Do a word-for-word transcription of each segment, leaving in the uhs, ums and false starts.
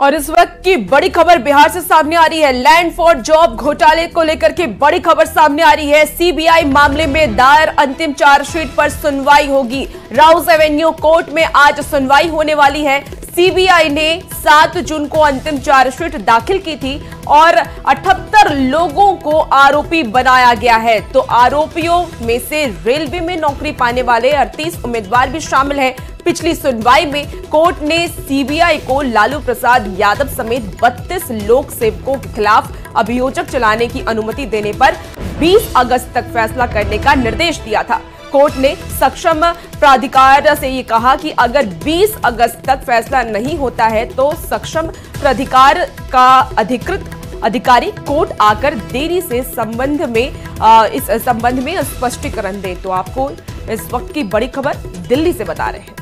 और इस वक्त की बड़ी खबर बिहार से सामने आ रही है। लैंड फॉर जॉब घोटाले को लेकर के बड़ी खबर सामने आ रही है। सीबीआई मामले में दायर अंतिम चार्जशीट पर सुनवाई होगी। राउस एवेन्यू कोर्ट में आज सुनवाई होने वाली है। सीबीआई ने सात जून को अंतिम चार्जशीट दाखिल की थी और अठहत्तर लोगों को आरोपी बनाया गया है। तो आरोपियों में से रेलवे में नौकरी पाने वाले अड़तीस उम्मीदवार भी शामिल हैं। पिछली सुनवाई में कोर्ट ने सीबीआई को लालू प्रसाद यादव समेत बत्तीस लोक सेवकों के खिलाफ अभियोजक चलाने की अनुमति देने पर बीस अगस्त तक फैसला करने का निर्देश दिया था। कोर्ट ने सक्षम प्राधिकार से ये कहा कि अगर बीस अगस्त तक फैसला नहीं होता है तो सक्षम प्राधिकार का अधिकृत अधिकारी कोर्ट आकर देरी से संबंध में आ, इस संबंध में स्पष्टीकरण दे। तो आपको इस वक्त की बड़ी खबर दिल्ली से बता रहे हैं।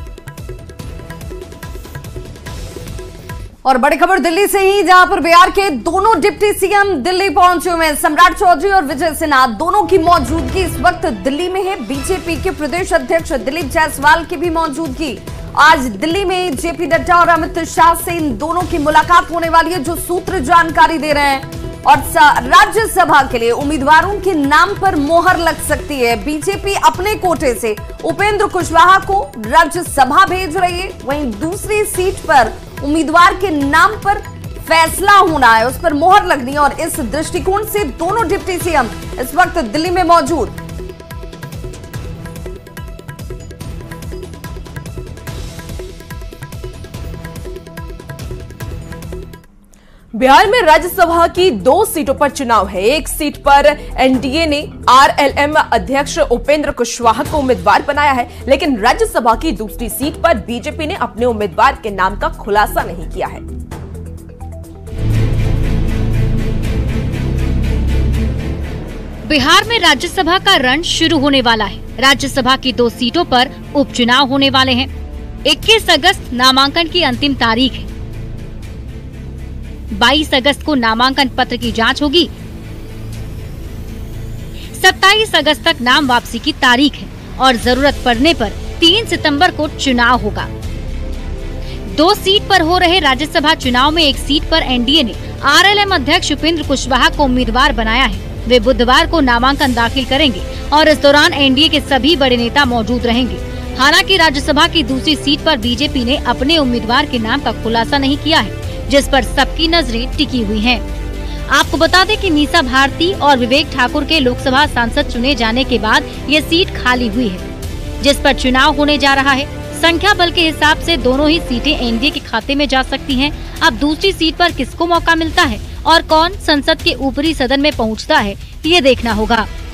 और बड़ी खबर दिल्ली से ही, जहां पर बिहार के दोनों डिप्टी सीएम दिल्ली पहुंचे हुए हैं। सम्राट चौधरी और विजय सिन्हा दोनों की मौजूदगी इस वक्त दिल्ली में है। बीजेपी के प्रदेश अध्यक्ष दिलीप जायसवाल की भी मौजूदगी। आज दिल्ली में जेपी नड्डा और अमित शाह से इन दोनों की मुलाकात होने वाली है, जो सूत्र जानकारी दे रहे हैं। और राज्यसभा के लिए उम्मीदवारों के नाम पर मोहर लग सकती है। बीजेपी अपने कोटे से उपेंद्र कुशवाहा को राज्यसभा भेज रही है, वहीं दूसरी सीट पर उम्मीदवार के नाम पर फैसला होना है, उस पर मोहर लगनी है। और इस दृष्टिकोण से दोनों डिप्टी सीएम इस वक्त दिल्ली में मौजूद। बिहार में राज्यसभा की दो सीटों पर चुनाव है। एक सीट पर एनडीए ने आरएलएम अध्यक्ष उपेंद्र कुशवाहा को उम्मीदवार बनाया है, लेकिन राज्यसभा की दूसरी सीट पर बीजेपी ने अपने उम्मीदवार के नाम का खुलासा नहीं किया है। बिहार में राज्यसभा का रण शुरू होने वाला है। राज्यसभा की दो सीटों पर उपचुनाव होने वाले हैं। इक्कीस अगस्त नामांकन की अंतिम तारीख है। बाईस अगस्त को नामांकन पत्र की जांच होगी। सत्ताईस अगस्त तक नाम वापसी की तारीख है और जरूरत पड़ने पर तीन सितंबर को चुनाव होगा। दो सीट पर हो रहे राज्यसभा चुनाव में एक सीट पर एनडीए ने आरएलएम अध्यक्ष उपेंद्र कुशवाहा को उम्मीदवार बनाया है। वे बुधवार को नामांकन दाखिल करेंगे और इस दौरान एनडीए के सभी बड़े नेता मौजूद रहेंगे। हालांकि राज्यसभा की दूसरी सीट पर बीजेपी ने अपने उम्मीदवार के नाम का खुलासा नहीं किया है, जिस पर सबकी नजरें टिकी हुई हैं। आपको बता दें कि मीसा भारती और विवेक ठाकुर के लोकसभा सांसद चुने जाने के बाद ये सीट खाली हुई है, जिस पर चुनाव होने जा रहा है। संख्या बल के हिसाब से दोनों ही सीटें एनडीए के खाते में जा सकती हैं। अब दूसरी सीट पर किसको मौका मिलता है और कौन संसद के ऊपरी सदन में पहुंचता है, ये देखना होगा।